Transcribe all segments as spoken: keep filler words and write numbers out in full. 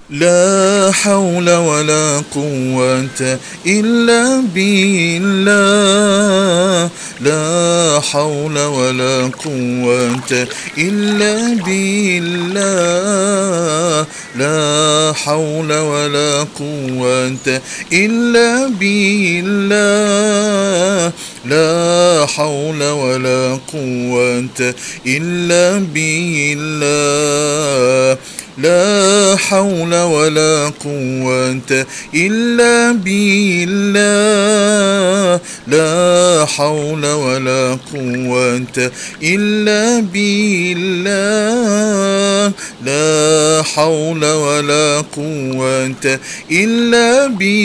لا حول ولا قوة إلا بالله لا حول ولا قوة إلا بالله لا حول ولا قوة إلا بالله لا حول ولا قوة إلا بالله لا حول ولا قوة إلا بالله لا حول ولا قوة إلا بالله لا حول ولا قوة إلا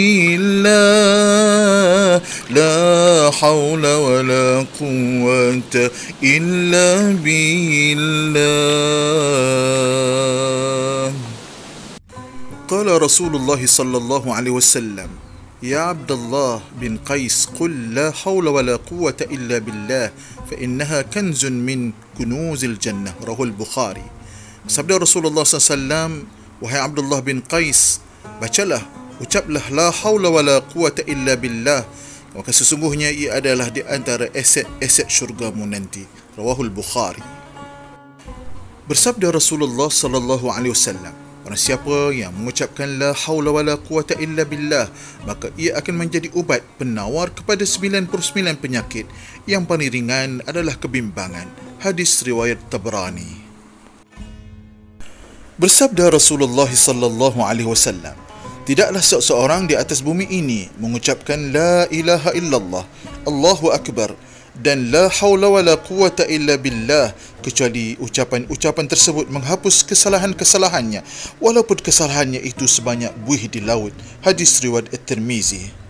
بالله لا حول ولا قوة إلا بالله. قال رسول الله صلى الله عليه وسلم: يا عبد الله بن قيس قل لا حول ولا قوة إلا بالله فإنها كنز من كنوز الجنة. رواه البخاري. Sabda Rasulullah sallallahu alaihi wasallam, wahai Abdullah bin Qais, bacalah, ucaplah la haula wala quwata illa billah, maka sesungguhnya ia adalah di antara aset-aset syurgamu nanti. Rawahul Bukhari. Bersabda Rasulullah sallallahu alaihi wasallam, orang siapa yang mengucapkan la haula wala quwata illa billah, maka ia akan menjadi ubat penawar kepada sembilan puluh sembilan penyakit. Yang paling ringan adalah kebimbangan. Hadis riwayat Tabrani. Bersabda Rasulullah sallallahu alaihi wasallam, tidaklah seseorang di atas bumi ini mengucapkan la ilaha illallah, Allahu akbar, dan la haula wala quwata illa billah, kecuali ucapan-ucapan tersebut menghapus kesalahan-kesalahannya, walaupun kesalahannya itu sebanyak buih di laut. Hadis riwayat At-Tirmizi.